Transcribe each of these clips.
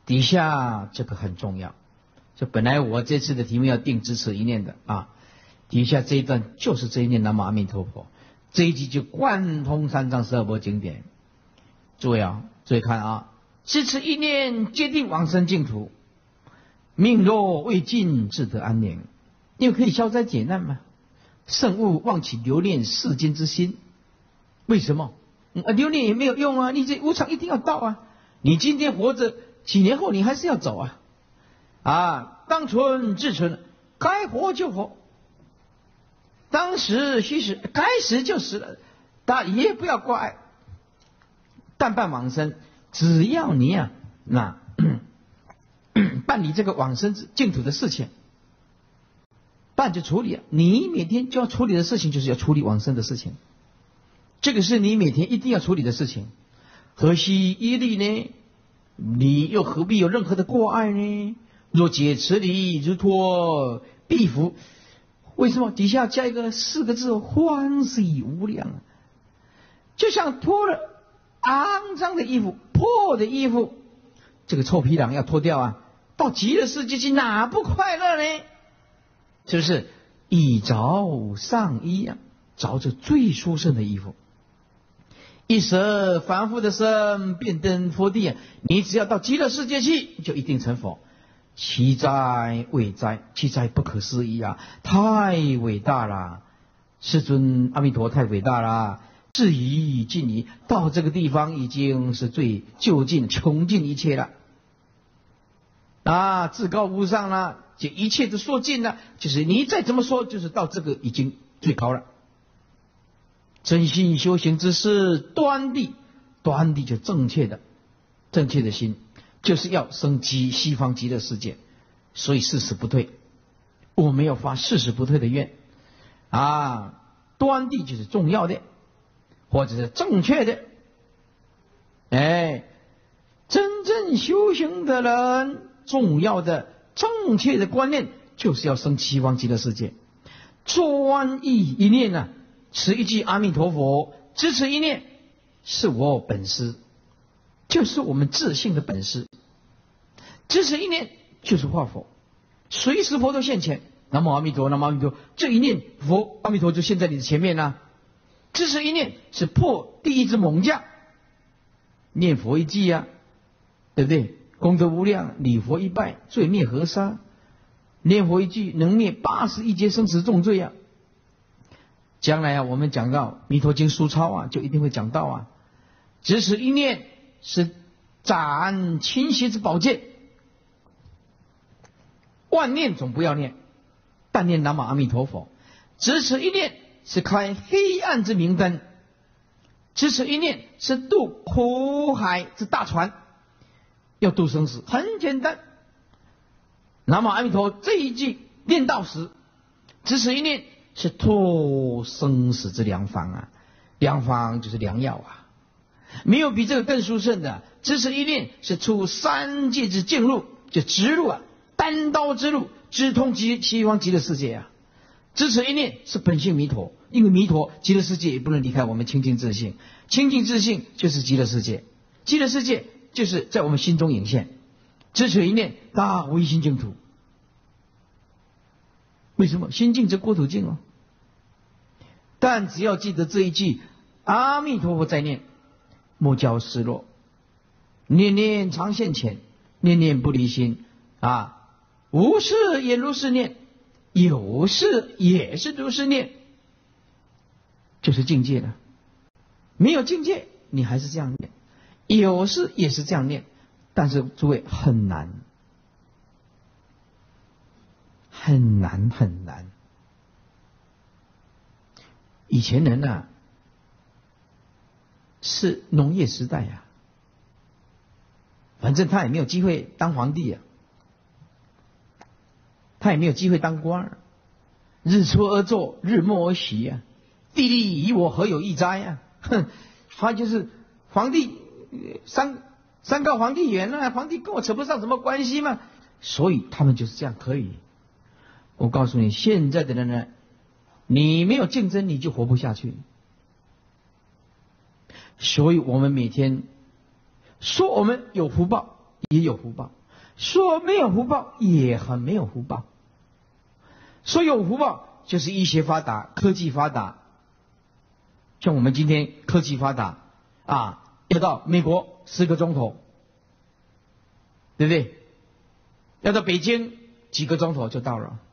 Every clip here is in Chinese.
底下这个很重要。就本来我这次的题目要定只此一念的啊，底下这一段就是这一念南无阿弥陀佛，这一句就贯通三藏十二部经典。诸位啊，注意看啊，只此一念决定往生净土，命若未尽自得安宁。因为可以消灾解难嘛，慎勿忘起留恋世间之心。为什么？留恋也没有用啊，你这无常一定要到啊，你今天活着，几年后你还是要走啊。当存自存，该活就活，当时须死，该死就死了，但也不要挂碍。但办往生，只要你办理这个往生净土的事情，办就处理了。你每天就要处理的事情，就是要处理往生的事情，这个是你每天一定要处理的事情。何须依虑呢？你又何必有任何的过碍呢？若解此理，如脱壁服。为什么底下加一个4个字，欢喜无量？就像脱了肮脏的衣服，破的衣服，这个臭皮囊要脱掉啊，到极乐世界去哪不快乐呢？是不是？一着上衣啊，着着最殊胜的衣服，一舍凡夫的身，便登佛地啊！你只要到极乐世界去，就一定成佛。奇哉伟哉，奇哉不可思议啊！太伟大了，世尊阿弥陀太伟大了。至于尽于到这个地方，已经是最究竟穷尽一切了至高无上了，就一切都说尽了，就是你再怎么说，就是到这个已经最高了。真心修行之事，端地就正确的心，就是要升级西方极乐世界。所以誓死不退，我没有发誓死不退的愿端地就是重要的，或者是正确的。真正修行的人，重要的正确的观念就是要升西方极乐世界。专一一念持一句阿弥陀佛，只此一念是我本师，就是我们自性的本师。只此一念就是化佛，随时佛都现前。南无阿弥陀，南无阿弥陀，这一念佛阿弥陀就现在你的前面只此一念是破第一只猛将。念佛一记对不对？功德无量，礼佛一拜，罪灭河沙。念佛一句能灭81劫生死重罪将来我们讲到弥陀经书抄就一定会讲到只此一念是斩倾斜之宝剑，万念总不要念，但念南无阿弥陀佛。只此一念是开黑暗之明灯，只此一念是渡苦海之大船。要渡生死很简单，南无阿弥陀这一句念到时，只此一念是脱生死之良方良方就是良药没有比这个更殊胜的。只此一念是出三界之径路，就直路单刀之路，直通西方极乐世界只此一念是本性弥陀，因为弥陀极乐世界也不能离开我们清净自性，清净自性就是极乐世界，极乐世界就是在我们心中显现。只此一念大无一心净土。为什么？心净则国土净但只要记得这一句阿弥陀佛在念，莫教失落，念念常现前，念念不离心无事也如是念，有事也是如是念，就是境界了。没有境界你还是这样念，有事也是这样念，但是诸位很难很难很难。以前人是农业时代反正他也没有机会当皇帝他也没有机会当官日出而作，日没而息地利与我何有异哉他就是皇帝，三告皇帝远皇帝跟我扯不上什么关系嘛，所以他们就是这样可以。我告诉你，现在的人呢，你没有竞争你就活不下去。所以我们每天说我们有福报， 也有福报，说没有福报也很没有福报。说有福报就是医学发达，科技发达。像我们今天科技发达啊，要到美国10个钟头，对不对？要到北京几个钟头就到了。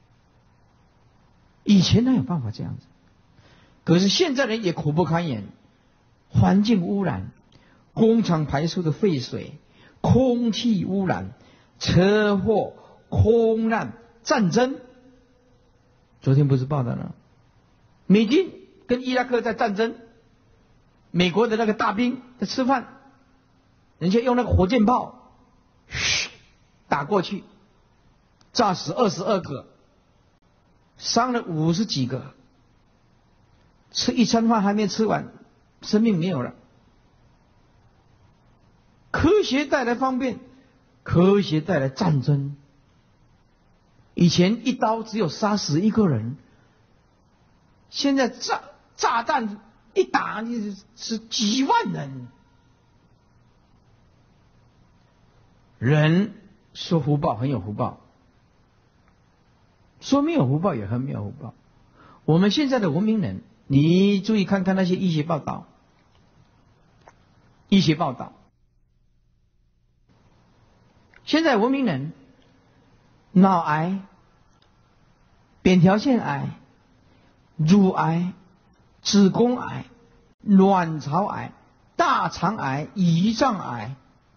以前哪有办法这样子？可是现在人也苦不堪言，环境污染，工厂排出的废水，空气污染，车祸、空难、战争。昨天不是报道了，美军跟伊拉克在战争，美国的那个大兵在吃饭，人家用那个火箭炮，嘘，打过去，炸死22个，伤了50几个，吃一餐饭还没吃完，生命没有了。科学带来方便，科学带来战争。以前一刀只有杀死1个人，现在炸弹一打是几万人。人说福报很有福报，说没有福报也很没有福报。我们现在的文明人，你注意看看那些医学报道，医学报道，现在文明人脑癌、扁桃腺癌、乳癌、子宫癌、卵巢癌、大肠癌、胰脏癌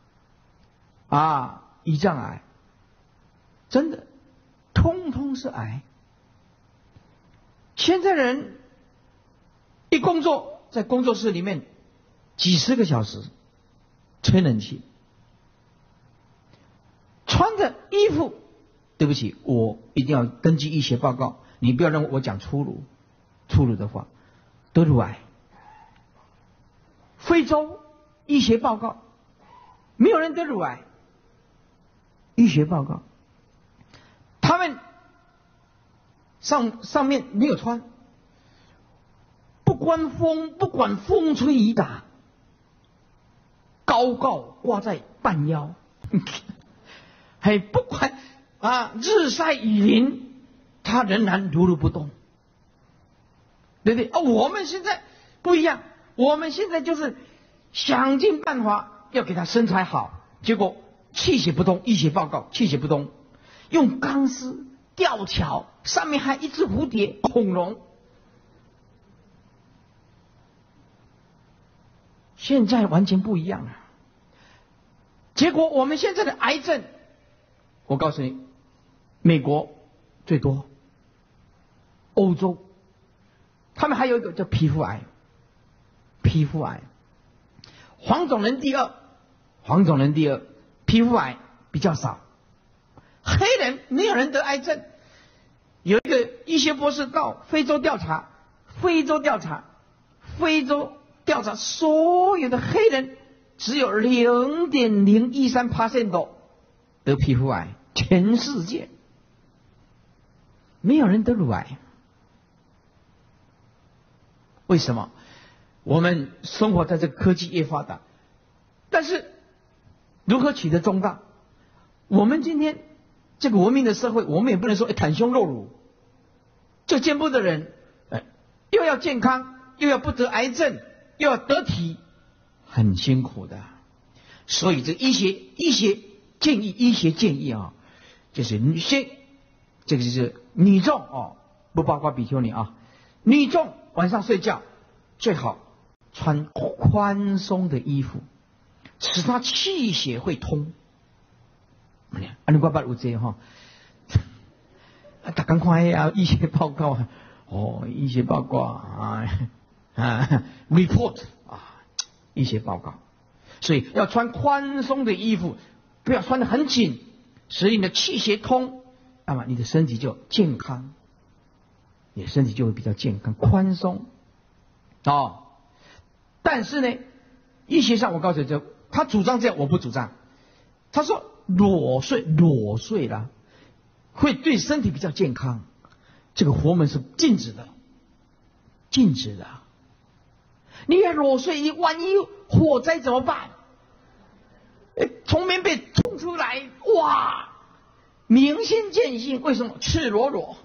胰脏癌，真的通通是癌。现在人一工作，在工作室里面几10个小时吹冷气，穿着衣服，对不起，我一定要根据医学报告，你不要认为我讲粗鲁的话，得乳癌。非洲医学报告，没有人得乳癌。医学报告，他们上面没有穿，不管风吹雨打，高挂在半腰，还不管日晒雨淋，他仍然如如不动，对不对？我们现在不一样，我们现在就是想尽办法要给他身材好，结果气血不通。医学报告气血不通，用钢丝吊桥，上面还一只蝴蝶、恐龙。现在完全不一样了。结果我们现在的癌症，我告诉你，美国最多，欧洲他们还有一个叫皮肤癌，黄种人第二，皮肤癌比较少。黑人没有人得癌症。有一个医学博士到非洲调查，所有的黑人只有0.013% 得皮肤癌，全世界没有人得乳癌。为什么？我们生活在这个科技越发达，但是如何取得中道？我们今天这个文明的社会，我们也不能说袒胸露乳。这进步的人，又要健康，又要不得癌症，又要得体，很辛苦的。所以这医学建议就是这个就是女众不包括比丘尼女众晚上睡觉最好穿宽松的衣服，使他气血会通。你怪不有这大家看医学报告医学报告report 医学报告，所以要穿宽松的衣服，不要穿得很紧，使你的气血通，那么你的身体就健康，你的身体就会比较健康宽松但是呢，医学上我告诉你，他主张这样，我不主张。他说裸睡啦，会对身体比较健康，这个佛门是禁止的。你要裸睡，你万一火灾怎么办？从棉被明心见性，为什么赤裸裸？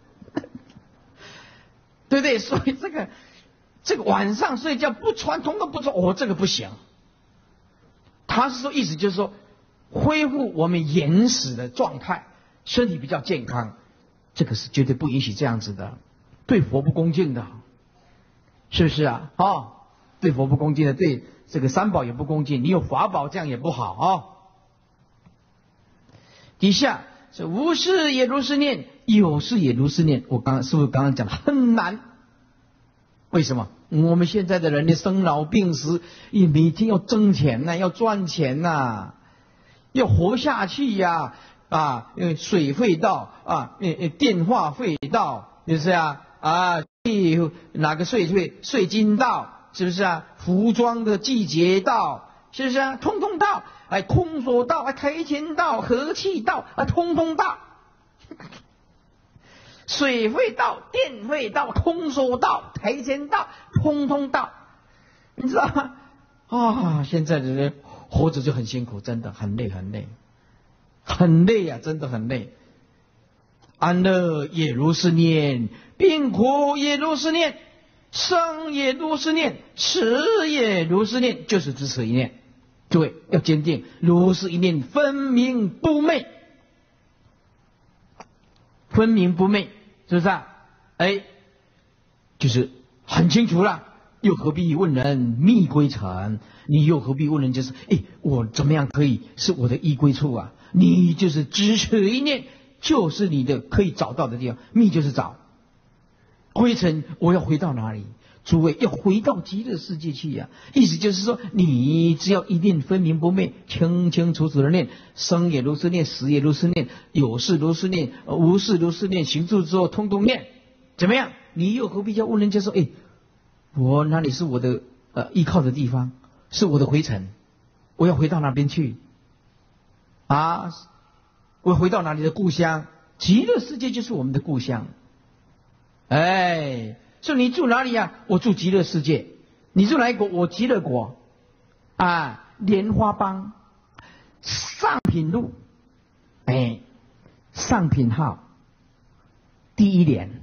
对不对？所以这个晚上睡觉不穿，通通不穿，这个不行。他是说意思就是说，恢复我们原始的状态，身体比较健康，这个是绝对不允许这样子的，对佛不恭敬的，是不是啊？对佛不恭敬的，对这个三宝也不恭敬，你有法宝这样也不好底下是无事也如是念，有事也如是念。我是不是刚刚讲很难？为什么？我们现在的人的生老病死，也每天要挣钱呐，要赚钱呐，要活下去呀！因为水费到电话费到，就是哪个税金到，是不是啊？服装的季节到，是不是啊？通通到，空手到，台前到，和气到，通通到。水费到，电费到，空手到，台前到，通通到，你知道吗？现在的人活着就很辛苦，真的很累，很累啊，真的很累。安乐也如是念，病苦也如是念，生也如是念，死也如是念，就是只此一念。各位要坚定，如是一念，分明不昧。分明不昧，是不是啊？就是很清楚了，又何必问人觅归程？你又何必问人就是我怎么样可以是我的依归处啊？你就是只此一念，就是你的可以找到的地方。觅就是找，归程我要回到哪里？诸位要回到极乐世界去呀！意思就是说，你只要一念分明不昧，清清楚楚的念，生也如是念，死也如是念，有事如是念，无事如是念，行住之后通通念，怎么样？你又何必要问人家说，我哪里是我的依靠的地方，是我的回程，我要回到哪边去？我回到哪里的故乡？极乐世界就是我们的故乡。说你住哪里啊？我住极乐世界。你住哪一国？我极乐国。莲花邦上品路，上品号第一联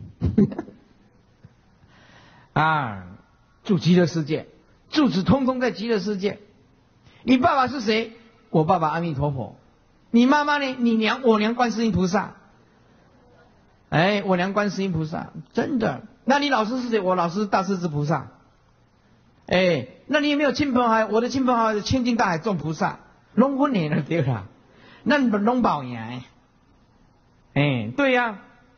住极乐世界，住址通通在极乐世界。你爸爸是谁？我爸爸阿弥陀佛。你妈妈呢？我娘观世音菩萨。我娘观世音菩萨，真的。那你老师是谁？我老师大势至菩萨。那你有没有亲朋好友？我的亲朋好友千金大海众菩萨，拢我年了对啦，那你们拢保年。对呀。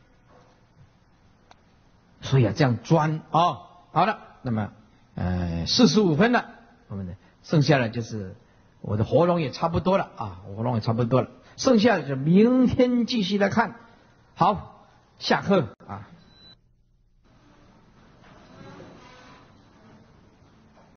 所以这样钻好了，那么45分了，我们剩下的就是我的活动也差不多了活动也差不多了，剩下的就明天继续来看。好，下课